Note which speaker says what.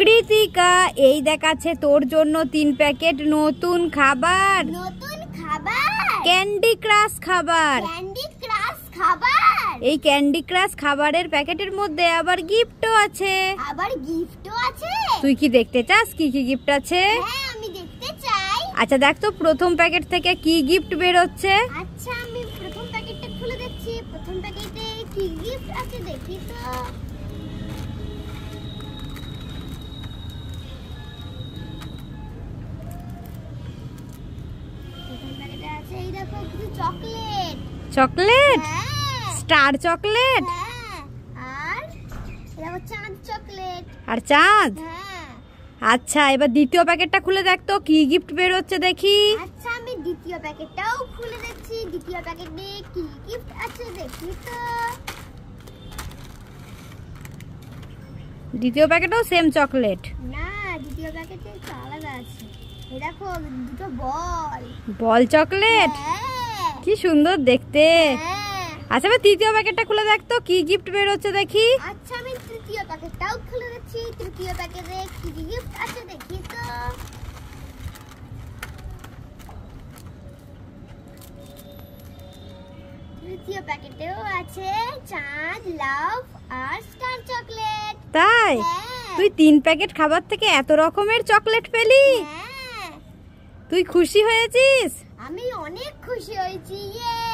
Speaker 1: কৃতিকা, এই দেখাচ্ছে তোর জন্য 3 প্যাকেট নতুন খাবার।
Speaker 2: নতুন খাবার?
Speaker 1: ক্যান্ডি ক্রাশ খাবার।
Speaker 2: ক্যান্ডি ক্রাশ খাবার?
Speaker 1: এই ক্যান্ডি ক্রাশ খাবারের প্যাকেটের মধ্যে আবার গিফটও আছে।
Speaker 2: আবার গিফটও আছে?
Speaker 1: তুই কি দেখতে চাস কি কি গিফট আছে?
Speaker 2: হ্যাঁ, আমি দেখতে চাই।
Speaker 1: আচ্ছা দেখ তো প্রথম প্যাকেট থেকে কি গিফট বের হচ্ছে।
Speaker 2: আচ্ছা, আমি প্রথম প্যাকেটটা খুলে দেখছি। প্রথম প্যাকেটে কি গিফট আছে দেখি তো। প্রথম প্যাকেটে আছে, এই দেখো, কিছু চকলেট।
Speaker 1: চকলেট?
Speaker 2: হ্যাঁ।
Speaker 1: Star chocolate?
Speaker 2: হ্যাঁ। আর দেখো চাঁদ চকলেট।
Speaker 1: আর চাঁদ?
Speaker 2: হ্যাঁ।
Speaker 1: আচ্ছা এবার দ্বিতীয় প্যাকেটটা খুলে দেখ তো কি গিফট বের হচ্ছে দেখি।
Speaker 2: আচ্ছা, আমি দ্বিতীয় প্যাকেটটাও খুলে দেখছি। দ্বিতীয় প্যাকেটে কি গিফট আছে দেখি তো।
Speaker 1: দ্বিতীয় প্যাকেটও সেম চকলেট?
Speaker 2: না, দ্বিতীয় প্যাকেটে একটু আলাদা আছে। এই দেখো, দুটো বল।
Speaker 1: বল চকলেট?
Speaker 2: হ্যাঁ।
Speaker 1: কি সুন্দর দেখতে।
Speaker 2: হ্যাঁ।
Speaker 1: আচ্ছা এবার তৃতীয় প্যাকেটটা খুলে দেখ তো কি গিফট বের হচ্ছে দেখি।
Speaker 2: আচ্ছা, আমি তৃতীয় প্যাকেটটাও খুলে দেখছি। তৃতীয় প্যাকেটে কি গিফট আছে দেখি তো। তৃতীয় প্যাকেটেও আছে চাঁদ, লাভ আর স্টার চকলেট।
Speaker 1: তাই?
Speaker 2: হ্যাঁ।
Speaker 1: তুই 3 প্যাকেট খাবার থেকে এত রকমের চকলেট পেলি?
Speaker 2: হ্যাঁ।
Speaker 1: তুই খুশি হয়েছিস?
Speaker 2: আমি অনেক খুশি হয়েছি। ইয়ে।